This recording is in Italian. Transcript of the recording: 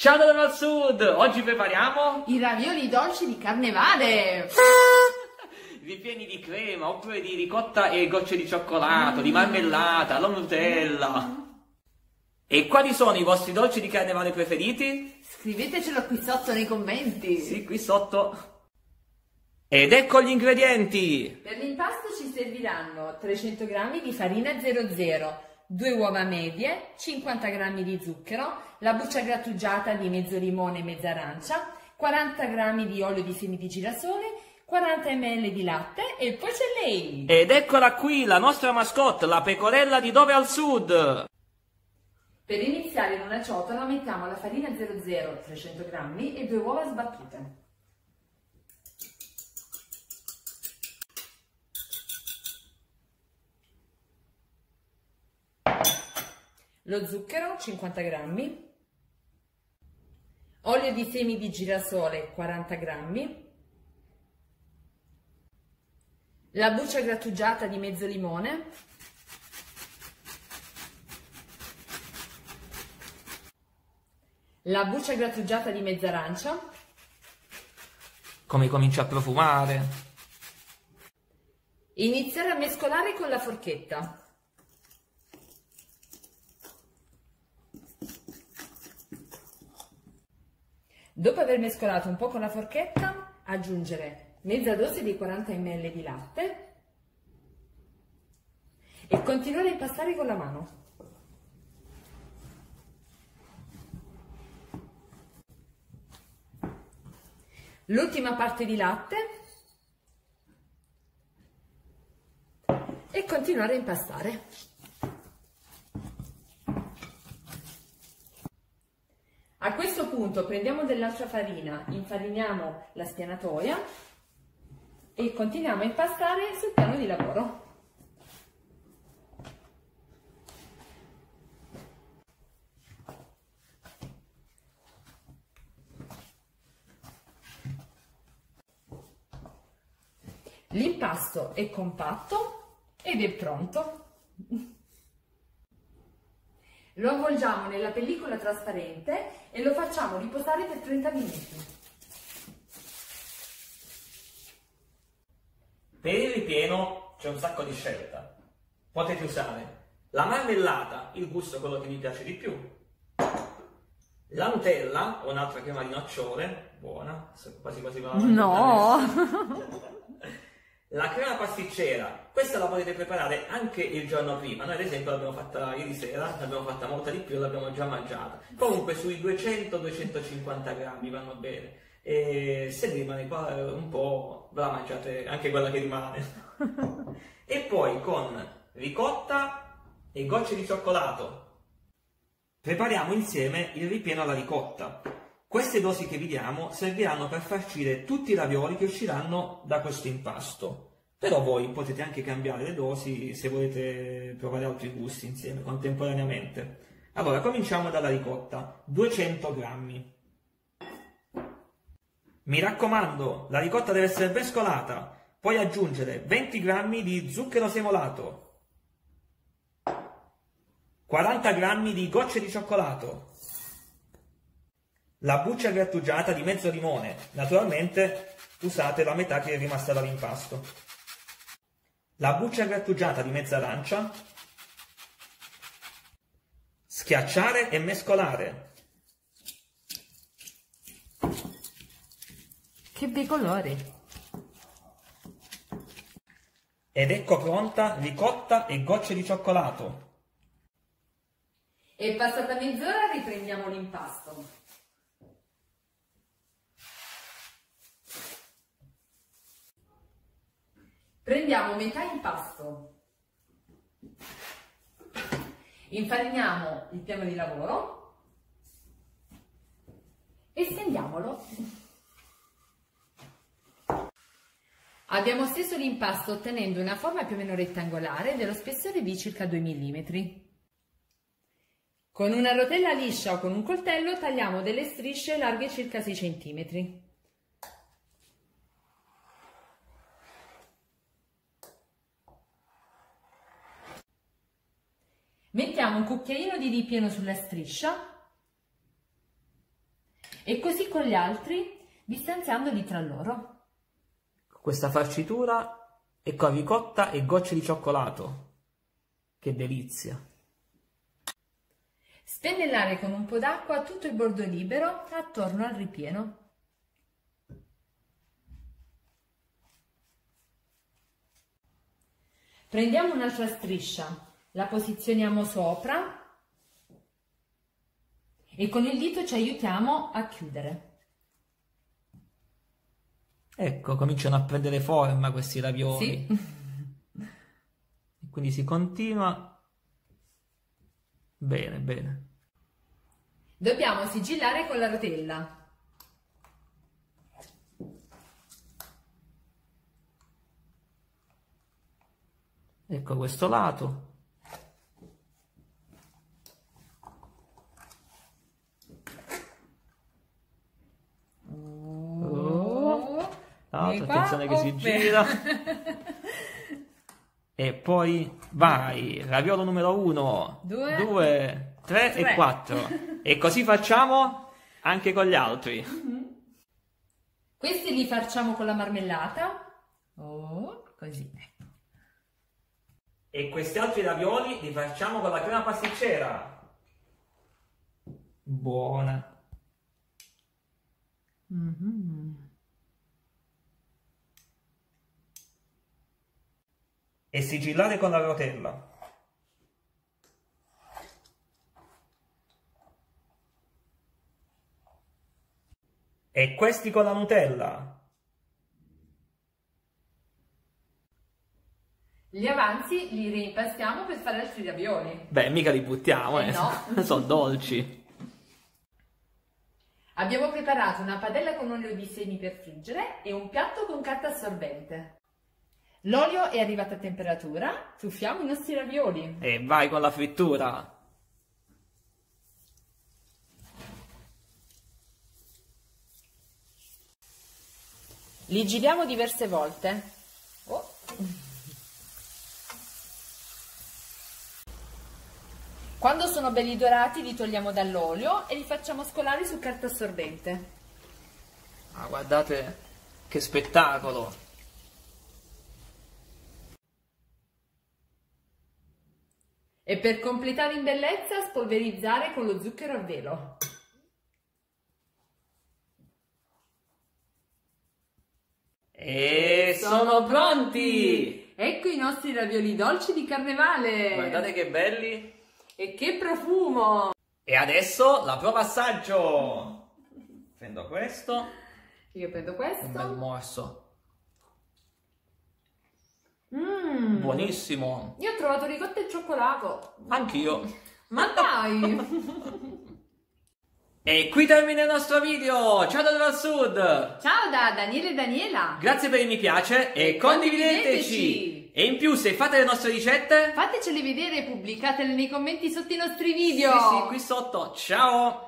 Ciao da Dal Sud! Oggi prepariamo i ravioli dolci di carnevale! ripieni di crema, oppure di ricotta e gocce di cioccolato, di marmellata, alla Nutella. E quali sono i vostri dolci di carnevale preferiti? Scrivetecelo qui sotto nei commenti! Sì, qui sotto. Ed ecco gli ingredienti! Per l'impasto ci serviranno 300 g di farina 00, 2 uova medie, 50 g di zucchero, la buccia grattugiata di mezzo limone e mezza arancia, 40 g di olio di semi di girasole, 40 ml di latte e poi c'è lei! Ed eccola qui, la nostra mascotte, la pecorella di Dove al Sud! Per iniziare in una ciotola mettiamo la farina 00, 300 g e 2 uova sbattute. Lo zucchero 50 g, olio di semi di girasole 40 g, la buccia grattugiata di mezzo limone, la buccia grattugiata di mezza arancia. Come comincia a profumare? Iniziare a mescolare con la forchetta. Dopo aver mescolato un po' con la forchetta, aggiungere mezza dose di 40 ml di latte e continuare a impastare con la mano. L'ultima parte di latte e continuare a impastare. A questo punto prendiamo dell'altra farina, infariniamo la spianatoia e continuiamo a impastare sul piano di lavoro. L'impasto è compatto ed è pronto. Lo avvolgiamo nella pellicola trasparente e lo facciamo riposare per 30 minuti. Per il ripieno c'è un sacco di scelta. Potete usare la marmellata, il gusto è quello che vi piace di più, la Nutella o un'altra crema di nocciole, buona, quasi quasi va. No! La crema pasticcera, questa la potete preparare anche il giorno prima. Noi ad esempio l'abbiamo fatta ieri sera, ne abbiamo fatta molta di più e l'abbiamo già mangiata. Comunque sui 200-250 grammi vanno bene. E se vi rimane qua un po', ve la mangiate anche quella che rimane. E poi con ricotta e gocce di cioccolato prepariamo insieme il ripieno alla ricotta. Queste dosi che vi diamo serviranno per farcire tutti i ravioli che usciranno da questo impasto. Però voi potete anche cambiare le dosi se volete provare altri gusti insieme, contemporaneamente. Allora, cominciamo dalla ricotta, 200 grammi. Mi raccomando, la ricotta deve essere mescolata, poi aggiungere 20 grammi di zucchero semolato, 40 grammi di gocce di cioccolato, la buccia grattugiata di mezzo limone, naturalmente usate la metà che è rimasta dall'impasto, la buccia grattugiata di mezza arancia, schiacciare e mescolare. Che bei colori! Ed ecco pronta ricotta e gocce di cioccolato. E passata mezz'ora riprendiamo l'impasto. Prendiamo metà impasto, infariniamo il piano di lavoro e stendiamolo. Abbiamo steso l'impasto ottenendo una forma più o meno rettangolare dello spessore di circa 2 mm. Con una rotella liscia o con un coltello tagliamo delle strisce larghe circa 6 cm. Mettiamo un cucchiaino di ripieno sulla striscia E così con gli altri, distanziandoli tra loro. Questa farcitura è con ricotta e gocce di cioccolato. Che delizia! Spennellare con un po' d'acqua tutto il bordo libero attorno al ripieno. Prendiamo un'altra striscia, la posizioniamo sopra e con il dito ci aiutiamo a chiudere. Ecco, cominciano a prendere forma questi ravioli. Sì. E quindi si continua. Bene, bene. Dobbiamo sigillare con la rotella. Ecco questo lato. Attenzione che si gira. E poi vai, raviolo numero 1, 2, 3 e 4. E così facciamo anche con gli altri. Questi li facciamo con la marmellata. Così. E questi altri ravioli li facciamo con la crema pasticcera. Buona. E sigillare con la rotella. E questi con la Nutella. Gli avanzi li reimpastiamo per fare altri ravioli. Beh, mica li buttiamo, no. Sono dolci. Abbiamo preparato una padella con olio di semi per friggere e un piatto con carta assorbente. L'olio è arrivato a temperatura, tuffiamo i nostri ravioli. E vai con la frittura. Li giriamo diverse volte. Quando sono belli dorati li togliamo dall'olio e li facciamo scolare su carta assorbente. Ah, guardate che spettacolo! E per completare in bellezza spolverizzare con lo zucchero a velo. E sono pronti! Ecco i nostri ravioli dolci di carnevale! Guardate che belli! E che profumo! E adesso la prova assaggio! Prendo questo. Io prendo questo. Un bel morso. Buonissimo! Io ho trovato ricotta e cioccolato. Anch'io. Ma dai! E qui termina il nostro video. Ciao da Dove al Sud. Ciao da Daniele e Daniela. Grazie per il mi piace e condivideteci. E in più, se fate le nostre ricette, fatecele vedere e pubblicatele nei commenti sotto i nostri video. Sì, qui sotto. Ciao.